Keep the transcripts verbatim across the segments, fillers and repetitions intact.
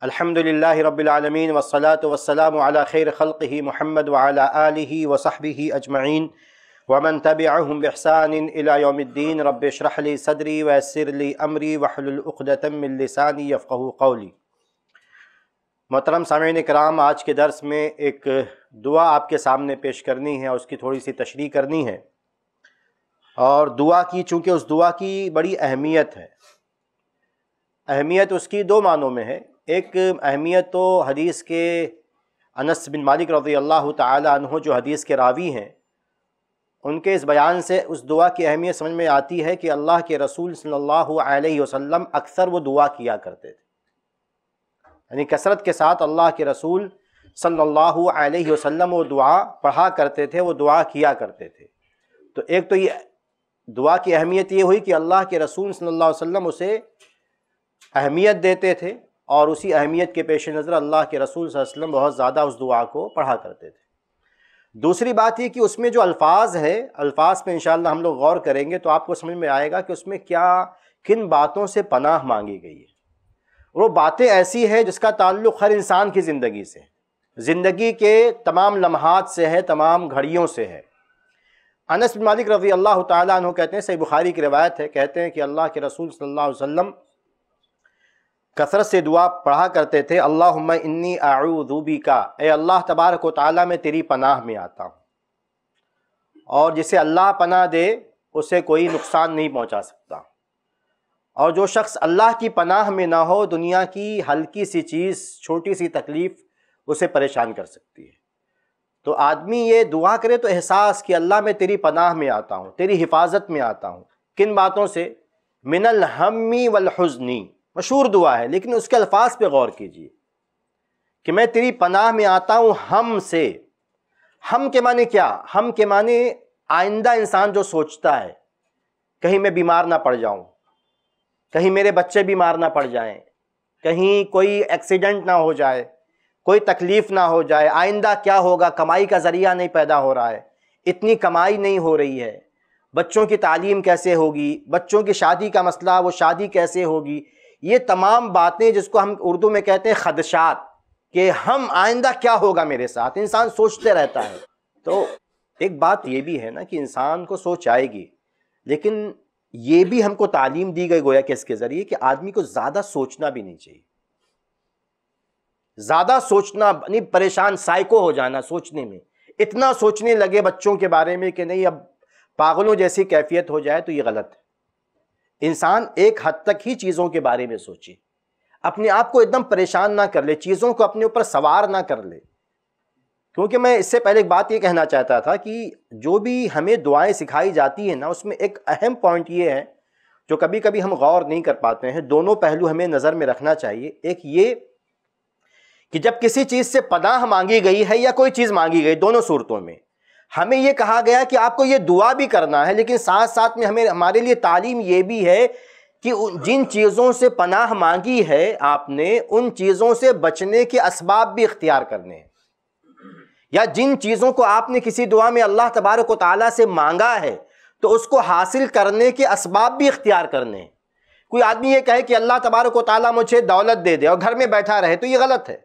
الحمدللہ رب العالمین والصلاة والسلام علی خیر خلقہ محمد وعلی آلہ وصحبہ اجمعین ومن تبعہم بإحسان الی یوم الدین رب اشرح لی صدری ویسر لی امری واحلل عقدۃ من لسانی یفقہوا قولی۔ محترم سامعین کرام، آج کے درس میں ایک دعا آپ کے سامنے پیش کرنی ہے، اس کی تھوڑی سی تشریح کرنی ہے، اور دعا کی چونکہ اس دعا کی بڑی اہمیت ہے۔ اہمیت اس کی دو معنوں میں ہے۔ ایک اہمیت تو حدیث کے انس بن مالک رضی اللہ تعالی عنہ جو حدیث کے راوی ہیں، ان کے اس بیان سے اس دعا کی اہمیت سمجھ میں آتی ہے کہ اللہ کے رسول صلی اللہ علیہ وسلم اکثر وہ دعا کیا کرتے تھے، یعنی کثرت کے ساتھ اللہ کے رسول صلی اللہ علیہ وسلم وہ دعا پڑھا کرتے تھے، وہ دعا کیا کرتے تھے۔ تو ایک تو یہ دعا کی اہمیت یہ ہوئی کہ اللہ کے رسول صلی اللہ علیہ وسلم اسے اہمیت دیتے تھے، اور اسی اہمیت کے پیش نظر اللہ کے رسول صلی اللہ علیہ وسلم بہت زیادہ اس دعا کو پڑھا کرتے تھے۔ دوسری بات یہ کہ اس میں جو الفاظ ہے، الفاظ پہ انشاءاللہ ہم لوگ غور کریں گے تو آپ کو سمجھ میں آئے گا کہ اس میں کیا کن باتوں سے پناہ مانگی گئی ہے۔ وہ باتیں ایسی ہے جس کا تعلق ہر انسان کی زندگی سے، زندگی کے تمام لمحات سے ہے، تمام گھڑیوں سے ہے۔ انس بن مالک رضی اللہ تعالیٰ عنہ کہتے ہیں، صحیح بخاری کی روایت ہے، کہتے ہیں کہ اللہ کے رسول صلی اللہ علیہ وسلم کثرت سے دعا پڑھا کرتے تھے، اللہم انی اعوذ بک، اے اللہ تبارک و تعالیٰ میں تیری پناہ میں آتا ہوں، اور جسے اللہ پناہ دے اسے کوئی نقصان نہیں پہنچا سکتا، اور جو شخص اللہ کی پناہ میں نہ ہو، دنیا کی ہلکی سی چیز، چھوٹی سی تکلیف اسے پریشان کر سکتی ہے۔ تو آدمی یہ دعا کرے تو احساس کہ اللہ میں تیری پناہ میں آتا ہوں، تیری حفاظت میں آتا ہوں۔ کن باتوں سے؟ من الہم والحزن، مشہور دعا ہے، لیکن اس کے الفاظ پہ غور کیجیے کہ میں تیری پناہ میں آتا ہوں ہم سے۔ ہم کے معنی کیا؟ ہم کے معنی آئندہ انسان جو سوچتا ہے، کہیں میں بیمار نہ پڑ جاؤں، کہیں میرے بچے بیمار نہ پڑ جائیں، کہیں کوئی ایکسیڈنٹ نہ ہو جائے، کوئی تکلیف نہ ہو جائے، آئندہ کیا ہوگا، کمائی کا ذریعہ نہیں پیدا ہو رہا ہے، اتنی کمائی نہیں ہو رہی ہے، بچوں کی تعلیم کیسے ہوگی، بچوں کی شادی کا مسئلہ، وہ شادی کیسے ہوگی، یہ تمام باتیں جس کو ہم اردو میں کہتے ہیں خدشات، کہ ہم آئندہ کیا ہوگا میرے ساتھ، انسان سوچتے رہتا ہے۔ تو ایک بات یہ بھی ہے نا کہ انسان کو سوچ آئے گی، لیکن یہ بھی ہم کو تعلیم دی گئی گویا کہ اس کے ذریعے کہ آدمی کو زیادہ سوچنا بھی نہیں چاہیے۔ زیادہ سوچنا نہیں، پریشان سائیکو ہو جانا سوچنے میں، اتنا سوچنے لگے بچوں کے بارے میں کہ نہیں اب پاگلوں جیسی کیفیت ہو جائے، تو یہ غلط ہے۔ انسان ایک حد تک ہی چیزوں کے بارے میں سوچے، اپنے آپ کو ایک دم پریشان نہ کر لے، چیزوں کو اپنے اوپر سوار نہ کر لے۔ کیونکہ میں اس سے پہلے ایک بات یہ کہنا چاہتا تھا کہ جو بھی ہمیں دعائیں سکھائی جاتی ہیں نا، اس میں ایک اہم پوائنٹ یہ ہے جو کبھی کبھی ہم غور نہیں کر پاتے ہیں، دونوں پہلو ہمیں نظر میں رکھنا چاہیے۔ ایک یہ کہ جب کسی چیز سے پناہ مانگی گئی ہے یا کوئی چیز مانگی گئی، دونوں صورتوں میں ہمیں یہ کہا گیا کہ آپ کو یہ دعا بھی کرنا ہے، لیکن ساتھ ساتھ میں ہمیں ہمارے لیے تعلیم یہ بھی ہے کہ جن چیزوں سے پناہ مانگی ہے آپ نے، ان چیزوں سے بچنے کے اسباب بھی اختیار کرنے ہیں، یا جن چیزوں کو آپ نے کسی دعا میں اللہ تبارک و تعالیٰ سے مانگا ہے تو اس کو حاصل کرنے کے اسباب بھی اختیار کرنے ہیں۔ کوئی آدمی یہ کہے کہ اللہ تبارک و تعالیٰ مجھے دولت دے دے اور گھر میں بیٹھا رہے، تو یہ غلط ہے۔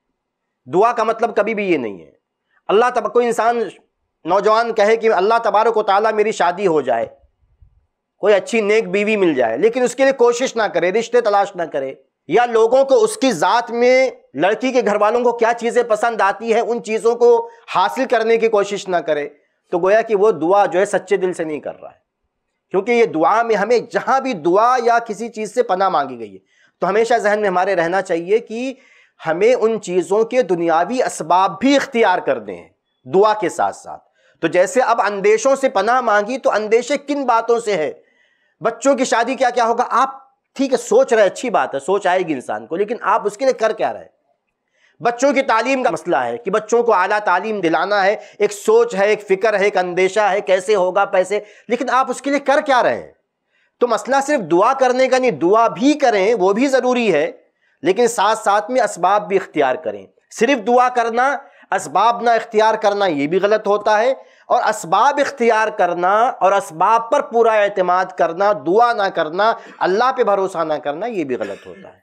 دعا کا مطلب کبھی بھی یہ نہیں ہے۔ اللہ تبارک، کوئی انسان نوجوان کہے کہ اللہ تبارک و تعالیٰ میری شادی ہو جائے، کوئی اچھی نیک بیوی مل جائے، لیکن اس کے لیے کوشش نہ کرے، رشتے تلاش نہ کرے، یا لوگوں کو اس کی ذات میں، لڑکی کے گھر والوں کو کیا چیزیں پسند آتی ہیں ان چیزوں کو حاصل کرنے کی کوشش نہ کرے، تو گویا کہ وہ دعا جو ہے سچے دل سے نہیں کر رہا ہے۔ کیونکہ یہ دعا میں ہمیں جہاں بھی دعا یا کسی چیز سے پناہ مانگی گئی ہے تو ہمیشہ ذہن میں ہمارے رہنا چاہیے کہ ہمیں ان چیزوں کے دنیاوی اسباب بھی اختیار کرنے ہیں دعا کے ساتھ ساتھ۔ تو جیسے اب اندیشوں سے پناہ مانگی، تو اندیشے کن باتوں سے ہے؟ بچوں کی شادی کیا کیا ہوگا، آپ ٹھیک ہے سوچ رہے، اچھی بات ہے، سوچ آئے گی انسان کو، لیکن آپ اس کے لیے کر کیا رہے؟ بچوں کی تعلیم کا مسئلہ ہے کہ بچوں کو اعلیٰ تعلیم دلانا ہے، ایک سوچ ہے، ایک فکر ہے، ایک اندیشہ ہے کیسے ہوگا پیسے، لیکن آپ اس کے لیے کر کیا رہے ہیں؟ تو مسئلہ صرف دعا کرنے کا نہیں، دعا بھی کریں، وہ بھی ضروری ہے، لیکن ساتھ ساتھ میں اسباب بھی اختیار کریں۔ صرف دعا کرنا، اسباب نہ اختیار کرنا، یہ بھی غلط ہوتا ہے، اور اسباب اختیار کرنا اور اسباب پر پورا اعتماد کرنا، دعا نہ کرنا، اللہ پہ بھروسہ نہ کرنا، یہ بھی غلط ہوتا ہے۔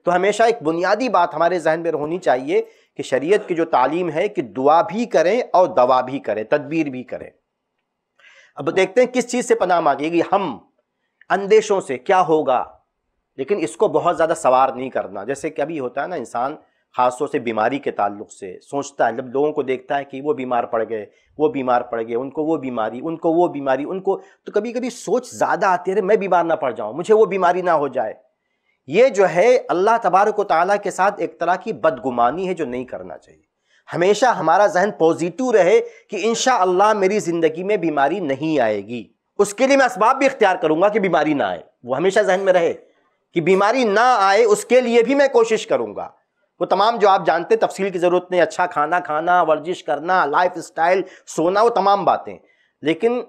تو ہمیشہ ایک بنیادی بات ہمارے ذہن میں ہونی چاہیے کہ شریعت کی جو تعلیم ہے کہ دعا بھی کریں اور دوا بھی کریں، تدبیر بھی کریں۔ اب دیکھتے ہیں کس چیز سے پناہ مانگے گی، ہم اندیشوں سے کیا ہوگا، لیکن اس کو بہت زیادہ سوار نہیں کرنا۔ جیسے کبھی ہوتا ہے نا، انسان خاص طور سے بیماری کے تعلق سے سوچتا ہے، جب لوگوں کو دیکھتا ہے کہ وہ بیمار پڑ گئے، وہ بیمار پڑ گئے، ان کو وہ بیماری، ان کو وہ بیماری، ان کو، تو کبھی کبھی سوچ زیادہ آتی ہے میں بیمار نہ پڑ جاؤں، مجھے وہ بیماری نہ ہو جائے۔ یہ جو ہے اللہ تبارک و تعالیٰ کے ساتھ ایک طرح کی بدگمانی ہے جو نہیں کرنا چاہیے۔ ہمیشہ ہمارا ذہن پوزیٹو رہے کہ انشاءاللہ میری زندگی میں بیماری نہیں آئے گی، اس کے لیے میں اسباب بھی اختیار کروں گا کہ بیماری نہ آئے، وہ ہمیشہ ذہن میں رہے کہ بیماری نہ آئے، اس کے لیے بھی میں کوشش کروں گا۔ وہ تمام جو آپ جانتے، تفصیل کی ضرورت نہیں، اچھا کھانا کھانا، ورزش کرنا، لائف اسٹائل، سونا، وہ تمام باتیں، لیکن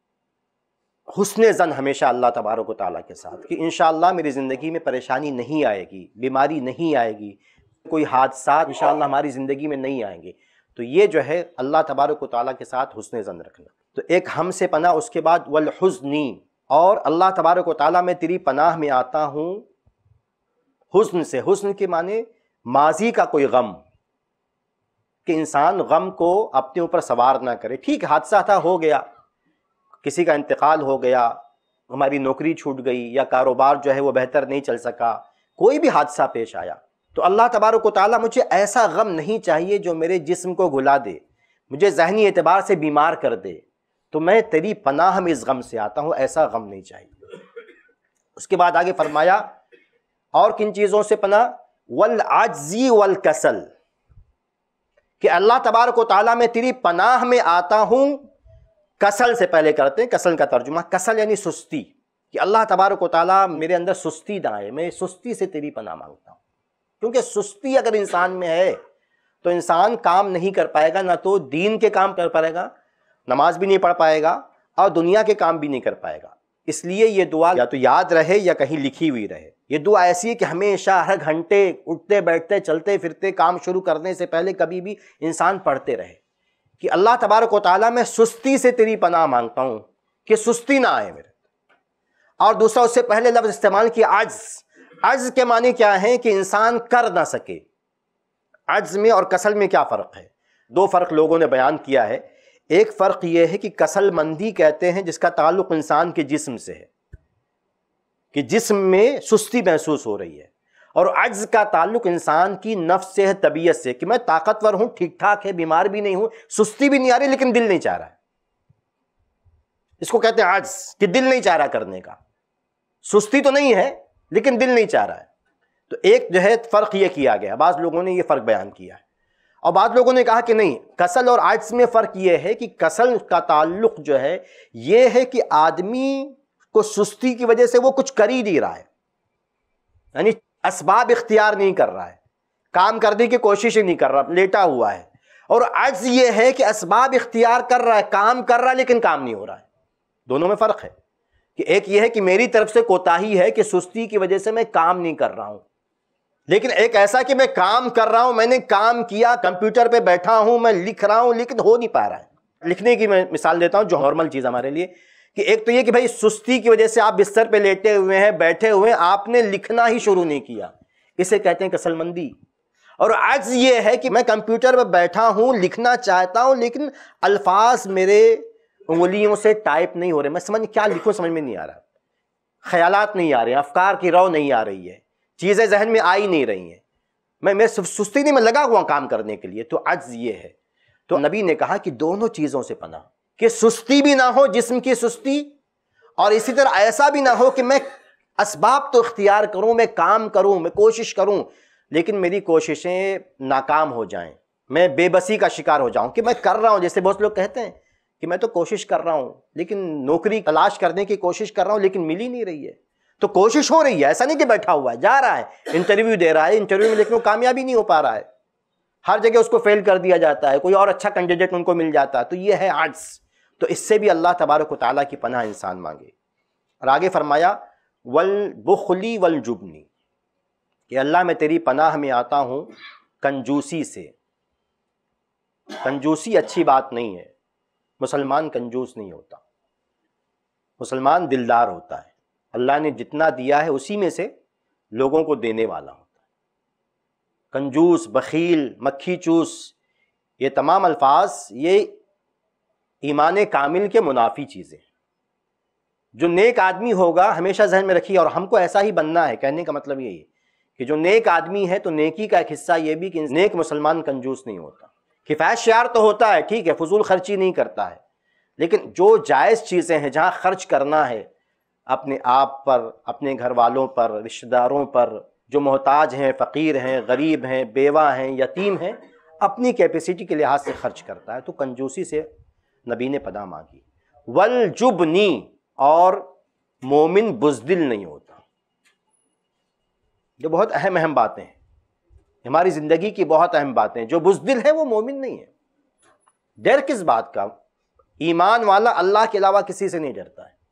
حسن ظن ہمیشہ اللہ تبارک و تعالیٰ کے ساتھ کہ انشاءاللہ میری زندگی میں پریشانی نہیں آئے گی، بیماری نہیں آئے گی، کوئی حادثات انشاءاللہ ہماری زندگی میں نہیں آئیں گے۔ تو یہ جو ہے اللہ تبارک و تعالیٰ کے ساتھ حسن ظن رکھنا۔ تو ایک ہم سے پناہ، اس کے بعد والحزنی، اور اللہ تبارک و تعالیٰ میں تیری پناہ میں آتا ہوں حزن سے۔ حزن کے معنی ماضی کا کوئی غم، کہ انسان غم کو اپنے اوپر سوار نہ کرے۔ ٹھیک حادثہ تھا، ہو گیا، کسی کا انتقال ہو گیا، ہماری نوکری چھوٹ گئی، یا کاروبار جو ہے وہ بہتر نہیں چل سکا، کوئی بھی حادثہ پیش آیا، تو اللہ تبارک و تعالیٰ مجھے ایسا غم نہیں چاہیے جو میرے جسم کو گھلا دے، مجھے ذہنی اعتبار سے بیمار کر دے، تو میں تیری پناہ میں اس غم سے آتا ہوں، ایسا غم نہیں چاہیے۔ اس کے بعد آگے فرمایا اور کن چیزوں سے پناہ، والعجزی والکسل، کہ اللہ تبارک و تعالیٰ میں تیری پناہ میں آتا ہوں۔ کسل سے پہلے کرتے ہیں، کسل کا ترجمہ، کسل یعنی سستی، کہ اللہ تبارک و تعالیٰ میرے اندر سستی نہ آئے، میں سستی سے تیری پناہ مانگتا ہوں، کیونکہ سستی اگر انسان میں ہے تو انسان کام نہیں کر پائے گا، نہ تو دین کے کام کر پائے گا، نماز بھی نہیں پڑھ پائے گا، اور دنیا کے کام بھی نہیں کر پائے گا۔ اس لیے یہ دعا یا تو یاد رہے یا کہیں لکھی ہوئی رہے۔ یہ دعا ایسی ہے کہ ہمیشہ ہر گھنٹے اٹھتے بیٹھتے چلتے پھرتے کام شروع کرنے سے پہلے کبھی بھی انسان پڑھتے رہے کہ اللہ تبارک و تعالیٰ میں سستی سے تیری پناہ مانگتا ہوں کہ سستی نہ آئے میرے۔ اور دوسرا، اس سے پہلے لفظ استعمال کیا عجز۔ عجز کے معنی کیا ہے کہ انسان کر نہ سکے۔ عجز میں اور کسل میں کیا فرق ہے؟ دو فرق لوگوں نے بیان کیا ہے۔ ایک فرق یہ ہے کہ کسل مندی کہتے ہیں جس کا تعلق انسان کے جسم سے ہے، کہ جسم میں سستی محسوس ہو رہی ہے، اور عجز کا تعلق انسان کی نفس سے ہے، طبیعت سے، کہ میں طاقتور ہوں، ٹھیک ٹھاک ہے، بیمار بھی نہیں ہوں، سستی بھی نہیں آ رہی لیکن دل نہیں چاہ رہا ہے۔ اس کو کہتے ہیں عجز، کہ دل نہیں چاہ رہا کرنے کا، سستی تو نہیں ہے لیکن دل نہیں چاہ رہا ہے۔ تو ایک جو ہے فرق یہ کیا گیا، بعض لوگوں نے یہ فرق بیان کیا ہے، اور بعض لوگوں نے کہا کہ نہیں، کسل اور عجز میں فرق یہ ہے کہ کسل کا تعلق جو ہے یہ ہے کہ آدمی کو سستی کی وجہ سے وہ کچھ کر ہی نہیں رہا ہے، یعنی اسباب اختیار نہیں کر رہا ہے، کام کرنے کی کوشش ہی نہیں کر رہا، لیٹا ہوا ہے۔ اور عجز یہ ہے کہ اسباب اختیار کر رہا ہے، کام کر رہا ہے لیکن کام نہیں ہو رہا ہے۔ دونوں میں فرق ہے، کہ ایک یہ ہے کہ میری طرف سے کوتاہی ہے کہ سستی کی وجہ سے میں کام نہیں کر رہا ہوں، لیکن ایک ایسا کہ میں کام کر رہا ہوں، میں نے کام کیا، کمپیوٹر پہ بیٹھا ہوں، میں لکھ رہا ہوں لیکن ہو نہیں پا رہا ہے۔ لکھنے کی میں مثال دیتا ہوں جو نارمل چیز ہمارے لیے، کہ ایک تو یہ کہ بھائی سستی کی وجہ سے آپ بستر پہ لیٹے ہوئے ہیں، بیٹھے ہوئے ہیں، آپ نے لکھنا ہی شروع نہیں کیا، اسے کہتے ہیں کسل مندی۔ اور عجز یہ ہے کہ میں کمپیوٹر پہ بیٹھا ہوں، لکھنا چاہتا ہوں لیکن الفاظ میرے انگلیوں سے ٹائپ نہیں ہو رہے، میں سمجھ کیا لکھوں سمجھ میں نہیں آ رہا، خیالات نہیں آ رہے ہیں، افکار کی رو نہیں آ رہی ہے، چیزیں ذہن میں آ ہی نہیں رہی ہیں، میں میں سستی نہیں، میں لگا ہوا کام کرنے کے لیے۔ تو عجز یہ ہے۔ تو نبی نے کہا کہ دونوں چیزوں سے پناہ، کہ سستی بھی نہ ہو، جسم کی سستی، اور اسی طرح ایسا بھی نہ ہو کہ میں اسباب تو اختیار کروں، میں کام کروں، میں کوشش کروں لیکن میری کوششیں ناکام ہو جائیں، میں بے بسی کا شکار ہو جاؤں، کہ میں کر رہا ہوں، جیسے بہت لوگ کہتے ہیں کہ میں تو کوشش کر رہا ہوں، لیکن نوکری تلاش کرنے کی کوشش کر رہا ہوں لیکن مل ہی نہیں رہی ہے۔ تو کوشش ہو رہی ہے، ایسا نہیں کہ بیٹھا ہوا ہے، جا رہا ہے، انٹرویو دے رہا ہے، انٹرویو میں لیکن وہ کامیابی نہیں ہو پا رہا ہے، ہر جگہ اس کو فیل کر دیا جاتا ہے، کوئی اور اچھا کینڈیڈیٹ ان کو مل جاتا ہے۔ تو یہ ہے عجز۔ تو اس سے بھی اللہ تبارک و تعالیٰ کی پناہ انسان مانگے۔ اور آگے فرمایا والبخلی والجبنی، کہ اللہ میں تیری پناہ میں آتا ہوں کنجوسی سے۔ کنجوسی اچھی بات نہیں ہے، مسلمان کنجوس نہیں ہوتا، مسلمان دلدار ہوتا ہے، اللہ نے جتنا دیا ہے اسی میں سے لوگوں کو دینے والا ہوتا ہے۔ کنجوس، بخیل، مکھی چوس، یہ تمام الفاظ یہ ایمان کامل کے منافی چیزیں. جو نیک آدمی ہوگا ہمیشہ ذہن میں رکھیے، اور ہم کو ایسا ہی بننا ہے. کہنے کا مطلب یہی ہے کہ جو نیک آدمی ہے تو نیکی کا ایک حصہ یہ بھی کہ نیک مسلمان کنجوس نہیں ہوتا. کفایت شعار تو ہوتا ہے، ٹھیک ہے، فضول خرچی نہیں کرتا ہے، لیکن جو جائز چیزیں ہیں جہاں خرچ کرنا ہے اپنے آپ پر، اپنے گھر والوں پر، رشتہ داروں پر، جو محتاج ہیں، فقیر ہیں، غریب ہیں، بیوہ ہیں، یتیم ہیں، اپنی کیپیسٹی کے لحاظ سے خرچ کرتا ہے، تو کنجوسی سے نبی نے پناہ مانگی. والجبنی، اور مومن بزدل نہیں ہوتا. یہ بہت اہم اہم باتیں ہیں، ہماری زندگی کی بہت اہم باتیں. جو بزدل ہے وہ مومن نہیں ہے. ڈر کس بات کا؟ ایمان والا اللہ کے علاوہ کسی سے نہیں ڈرتا ہے.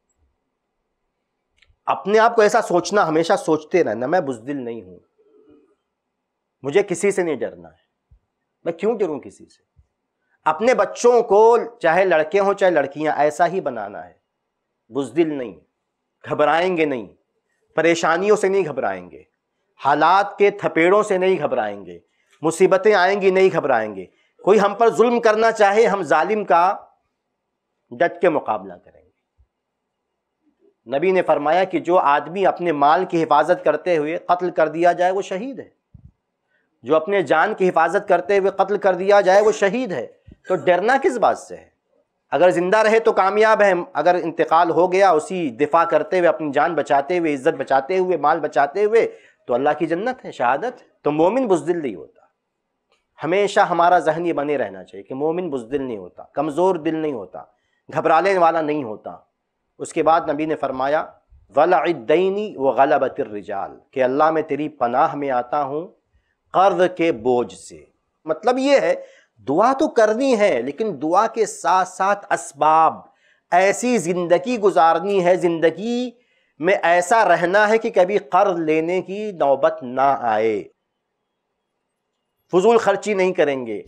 اپنے آپ کو ایسا سوچنا، ہمیشہ سوچتے رہنا میں بزدل نہیں ہوں، مجھے کسی سے نہیں ڈرنا ہے. میں کیوں ڈروں کسی سے؟ اپنے بچوں کو چاہے لڑکے ہوں چاہے لڑکیاں ایسا ہی بنانا ہے. بزدل نہیں، گھبرائیں گے نہیں، پریشانیوں سے نہیں گھبرائیں گے، حالات کے تھپیڑوں سے نہیں گھبرائیں گے، مصیبتیں آئیں گی نہیں گھبرائیں گے. کوئی ہم پر ظلم کرنا چاہے ہم ظالم کا ڈٹ کے مقابلہ کریں گے. نبی نے فرمایا کہ جو آدمی اپنے مال کی حفاظت کرتے ہوئے قتل کر دیا جائے وہ شہید ہے، جو اپنے جان کی حفاظت کرتے ہوئے قتل کر دیا جائے وہ شہید ہے. تو ڈرنا کس بات سے ہے؟ اگر زندہ رہے تو کامیاب ہے، اگر انتقال ہو گیا اسی دفاع کرتے ہوئے، اپنی جان بچاتے ہوئے، عزت بچاتے ہوئے، مال بچاتے ہوئے، تو اللہ کی جنت ہے، شہادت. تو مومن بزدل نہیں ہوتا. ہمیشہ ہمارا ذہن یہ بنے رہنا چاہیے کہ مومن بزدل نہیں ہوتا، کمزور دل نہیں ہوتا، گھبرانے والا نہیں ہوتا. اس کے بعد نبی نے فرمایا ولع الدین وغلبۃ الرجال، کہ اللہ میں تیری پناہ میں آتا ہوں قرض کے بوجھ سے. مطلب یہ ہے دعا تو کرنی ہے، لیکن دعا کے ساتھ ساتھ اسباب، ایسی زندگی گزارنی ہے، زندگی میں ایسا رہنا ہے کہ کبھی قرض لینے کی نوبت نہ آئے. فضول خرچی نہیں کریں گے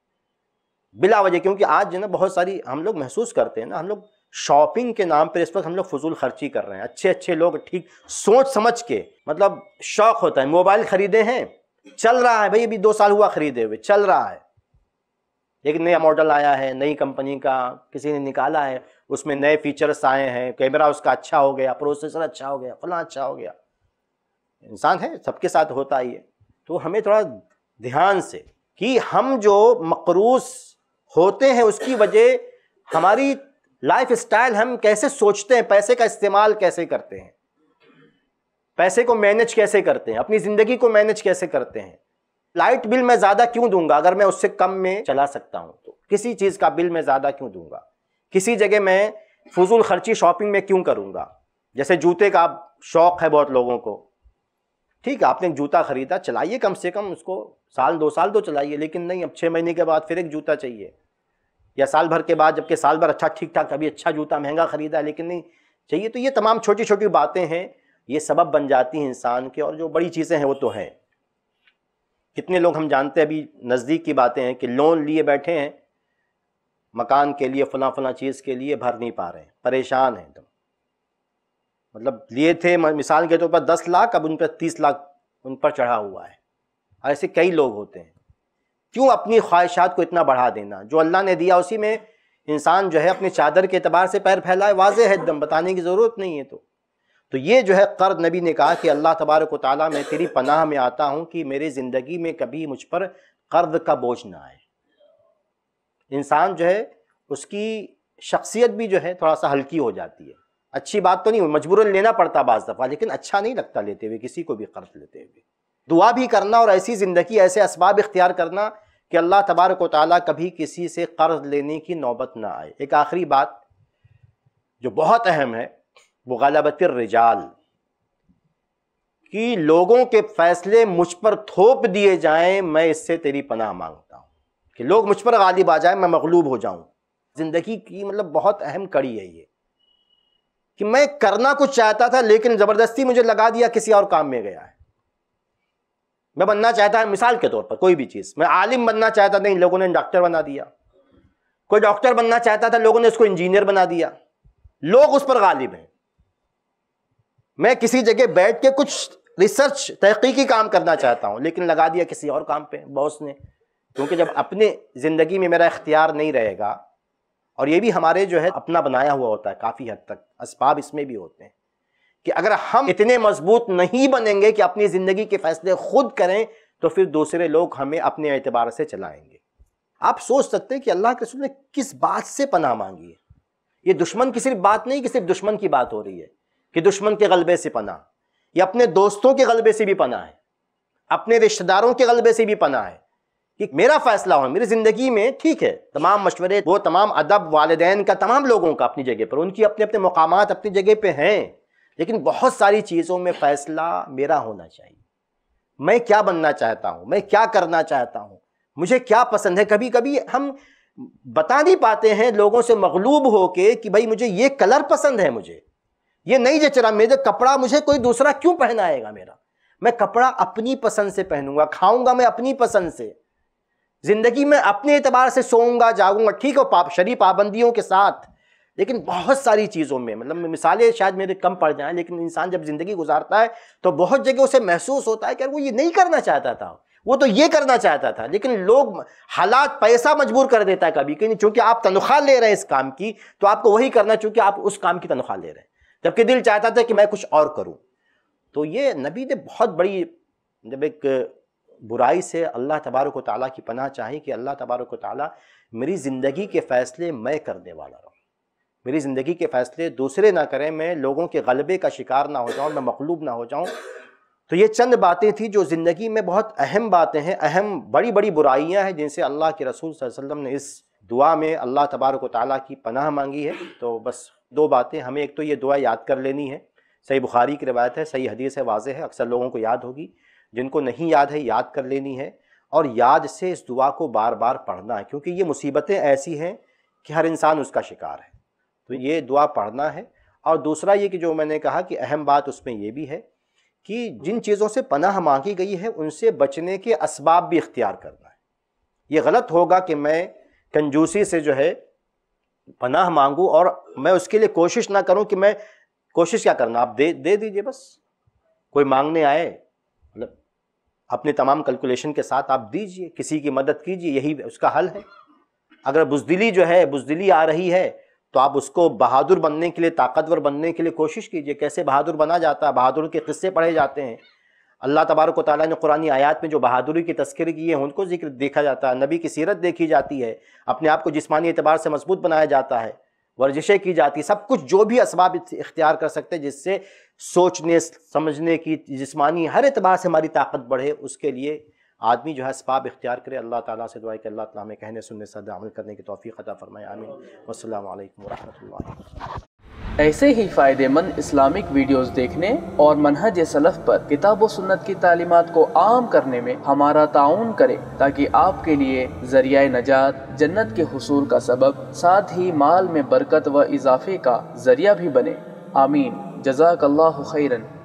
بلا وجہ. کیونکہ آج جو نا بہت ساری ہم لوگ محسوس کرتے ہیں نا، ہم لوگ شاپنگ کے نام پر اس وقت ہم لوگ فضول خرچی کر رہے ہیں. اچھے اچھے لوگ ٹھیک سوچ سمجھ کے، مطلب شوق ہوتا ہے، موبائل خریدے ہیں، چل رہا ہے بھائی، ابھی دو سال ہوا خریدے ہوئے، چل رہا ہے، ایک نیا ماڈل آیا ہے، نئی کمپنی کا کسی نے نکالا ہے، اس میں نئے فیچرز آئے ہیں، کیمرہ اس کا اچھا ہو گیا، پروسیسر اچھا ہو گیا، فلاں اچھا ہو گیا. انسان ہے، سب کے ساتھ ہوتا ہی ہے. تو ہمیں تھوڑا دھیان سے کہ ہم جو مقروض ہوتے ہیں اس کی وجہ ہماری لائف سٹائل، ہم کیسے سوچتے ہیں، پیسے کا استعمال کیسے کرتے ہیں، پیسے کو مینج کیسے کرتے ہیں، اپنی زندگی کو مینج کیسے کرتے ہیں. لائٹ بل میں زیادہ کیوں دوں گا اگر میں اس سے کم میں چلا سکتا ہوں؟ تو کسی چیز کا بل میں زیادہ کیوں دوں گا؟ کسی جگہ میں فضول خرچی شاپنگ میں کیوں کروں گا؟ جیسے جوتے کا شوق ہے بہت لوگوں کو، ٹھیک ہے، آپ نے ایک جوتا خریدا، چلائیے کم سے کم اس کو، سال دو سال تو چلائیے، لیکن نہیں اب چھ مہینے کے بعد پھر ایک جوتا چاہیے، یا سال بھر کے بعد، جبکہ سال بھر اچھا ٹھیک ٹھاک ابھی اچھا جوتا مہنگا خریدا ہے لیکن نہیں چاہیے. تو یہ تمام چھوٹی چھوٹی باتیں ہیں، یہ سبب بن جاتی ہیں انسان کے. اور جو بڑی چیزیں ہیں وہ تو ہیں. کتنے لوگ ہم جانتے ہیں، ابھی نزدیک کی باتیں ہیں کہ لون لیے بیٹھے ہیں مکان کے لیے، فلاں فلاں چیز کے لیے، بھر نہیں پا رہے ہیں، پریشان ہیں ایک دم. مطلب لیے تھے مثال کے طور پر دس لاکھ، اب ان پہ تیس لاکھ ان پر چڑھا ہوا ہے. ایسے کئی لوگ ہوتے ہیں. کیوں اپنی خواہشات کو اتنا بڑھا دینا؟ جو اللہ نے دیا اسی میں انسان جو ہے اپنی چادر کے اعتبار سے پیر پھیلائے، واضح ہے ایک دم، بتانے کی ضرورت نہیں ہے. تو تو یہ جو ہے قرض، نبی نے کہا کہ اللہ تبارک و تعالیٰ میں تیری پناہ میں آتا ہوں کہ میری زندگی میں کبھی مجھ پر قرض کا بوجھ نہ آئے. انسان جو ہے اس کی شخصیت بھی جو ہے تھوڑا سا ہلکی ہو جاتی ہے. اچھی بات تو نہیں، مجبوراً لینا پڑتا بعض دفعہ، لیکن اچھا نہیں لگتا لیتے ہوئے، کسی کو بھی قرض لیتے ہوئے. دعا بھی کرنا اور ایسی زندگی، ایسے اسباب اختیار کرنا کہ اللہ تبارک و تعالیٰ کبھی کسی سے قرض لینے کی نوبت نہ آئے. ایک آخری بات جو بہت اہم ہے، وہ غلبۃ الرجال، کہ لوگوں کے فیصلے مجھ پر تھوپ دیے جائیں، میں اس سے تیری پناہ مانگتا ہوں کہ لوگ مجھ پر غالب آ جائیں، میں مغلوب ہو جاؤں. زندگی کی مطلب بہت اہم کڑی ہے یہ، کہ میں کرنا کچھ چاہتا تھا لیکن زبردستی مجھے لگا دیا کسی اور کام میں گیا ہے. میں بننا چاہتا ہے، مثال کے طور پر کوئی بھی چیز، میں عالم بننا چاہتا، نہیں لوگوں نے ڈاکٹر بنا دیا. کوئی ڈاکٹر بننا چاہتا تھا، لوگوں نے اس کو انجینئر بنا دیا. لوگ اس پر غالب ہیں. میں کسی جگہ بیٹھ کے کچھ ریسرچ تحقیقی کام کرنا چاہتا ہوں لیکن لگا دیا کسی اور کام پہ باس نے، کیونکہ جب اپنے زندگی میں میرا اختیار نہیں رہے گا، اور یہ بھی ہمارے جو ہے اپنا بنایا ہوا ہوتا ہے کافی حد تک، اسباب اس میں بھی ہوتے ہیں کہ اگر ہم اتنے مضبوط نہیں بنیں گے کہ اپنی زندگی کے فیصلے خود کریں تو پھر دوسرے لوگ ہمیں اپنے اعتبار سے چلائیں گے۔ آپ سوچ سکتے ہیں کہ اللہ کے رسول نے کس بات سے پناہ مانگی ہے؟ یہ دشمن کی صرف بات نہیں کہ صرف دشمن کی بات ہو رہی ہے کہ دشمن کے غلبے سے پناہ، یہ اپنے دوستوں کے غلبے سے بھی پناہ ہے، اپنے رشتہ داروں کے غلبے سے بھی پناہ ہے کہ میرا فیصلہ ہو میری زندگی میں، ٹھیک ہے تمام مشورے، وہ تمام ادب والدین کا، تمام لوگوں کا اپنی جگہ پر، ان کی اپنے اپنے مقامات اپنی جگہ پہ ہیں، لیکن بہت ساری چیزوں میں فیصلہ میرا ہونا چاہیے۔ میں کیا بننا چاہتا ہوں، میں کیا کرنا چاہتا ہوں، مجھے کیا پسند ہے۔ کبھی کبھی ہم بتا نہیں پاتے ہیں لوگوں سے مغلوب ہو کے کہ بھائی مجھے یہ کلر پسند ہے، مجھے یہ نہیں جچ رہا، میرے کپڑا مجھے کوئی دوسرا کیوں پہنائے گا، میرا میں کپڑا اپنی پسند سے پہنوں گا، کھاؤں گا میں اپنی پسند سے، زندگی میں اپنے اعتبار سے سوؤں گا جاگوں گا، ٹھیک ہے شرعی پابندیوں کے ساتھ، لیکن بہت ساری چیزوں میں، مطلب مثالیں شاید میرے کم پڑ جائیں، لیکن انسان جب زندگی گزارتا ہے تو بہت جگہ اسے محسوس ہوتا ہے کہ وہ یہ نہیں کرنا چاہتا تھا، وہ تو یہ کرنا چاہتا تھا، لیکن لوگ، حالات، پیسہ مجبور کر دیتا ہے کبھی کہ چونکہ آپ تنخواہ لے رہے ہیں اس کام کی تو آپ کو وہی کرنا چونکہ آپ اس کام کی تنخواہ لے رہے ہیں، جبکہ دل چاہتا تھا کہ میں کچھ اور کروں۔ تو یہ نبی نے بہت بڑی، جب ایک برائی سے اللہ تبارک و تعالیٰ کی پناہ چاہی کہ اللہ تبارک و تعالیٰ میری زندگی کے فیصلے میں کرنے والا رہوں، میری زندگی کے فیصلے دوسرے نہ کریں، میں لوگوں کے غلبے کا شکار نہ ہو جاؤں، میں مغلوب نہ ہو جاؤں۔ تو یہ چند باتیں تھیں جو زندگی میں بہت اہم باتیں ہیں، اہم بڑی بڑی برائیاں ہیں جن سے اللہ کے رسول صلی اللہ علیہ وسلم نے اس دعا میں اللہ تبارک و تعالیٰ کی پناہ مانگی ہے۔ تو بس دو باتیں ہمیں، ایک تو یہ دعا یاد کر لینی ہے، صحیح بخاری کی روایت ہے، صحیح حدیث ہے، واضح ہے، اکثر لوگوں کو یاد ہوگی، جن کو نہیں یاد ہے یاد کر لینی ہے، اور یاد سے اس دعا کو بار بار پڑھنا ہے، کیونکہ یہ مصیبتیں ایسی ہیں کہ ہر انسان اس کا شکار ہے، تو یہ دعا پڑھنا ہے۔ اور دوسرا یہ کہ جو میں نے کہا کہ اہم بات اس میں یہ بھی ہے کہ جن چیزوں سے پناہ مانگی گئی ہے ان سے بچنے کے اسباب بھی اختیار کرنا ہے۔ یہ غلط ہوگا کہ میں کنجوسی سے جو ہے پناہ مانگوں اور میں اس کے لیے کوشش نہ کروں کہ میں کوشش کیا کرنا، آپ دے دے دیجئے، بس کوئی مانگنے آئے مطلب اپنے تمام کیلکولیشن کے ساتھ آپ دیجئے، کسی کی مدد کیجئے، یہی اس کا حل ہے۔ اگر بزدلی جو ہے، بزدلی آ رہی ہے تو آپ اس کو بہادر بننے کے لیے، طاقتور بننے کے لیے کوشش کیجئے۔ کیسے بہادر بنا جاتا ہے، بہادر کے قصے پڑھے جاتے ہیں، اللہ تبارک و تعالیٰ نے قرآنی آیات میں جو بہادری کی تذکرے کی ہے ان کو ذکر دیکھا جاتا ہے، نبی کی سیرت دیکھی جاتی ہے، اپنے آپ کو جسمانی اعتبار سے مضبوط بنایا جاتا ہے، ورزشیں کی جاتی، سب کچھ جو بھی اسباب اختیار کر سکتے جس سے سوچنے سمجھنے کی، جسمانی ہر اعتبار سے ہماری طاقت بڑھے، اس کے لیے آدمی جو ہے اسباب اختیار کرے۔ اللہ تعالیٰ سے دعا ہے کہ اللہ تعالیٰ ہمیں کہنے سننے سے عمل کرنے کی توفیق عطا فرمائے، آمین۔ والسلام علیکم ورحمۃ اللہ۔ ایسے ہی فائدہ مند اسلامک ویڈیوز دیکھنے اور منہج سلف پر کتاب و سنت کی تعلیمات کو عام کرنے میں ہمارا تعاون کریں تاکہ آپ کے لیے ذریعہ نجات، جنت کے حصول کا سبب، ساتھ ہی مال میں برکت و اضافے کا ذریعہ بھی بنے، آمین۔ جزاک اللہ خیرن۔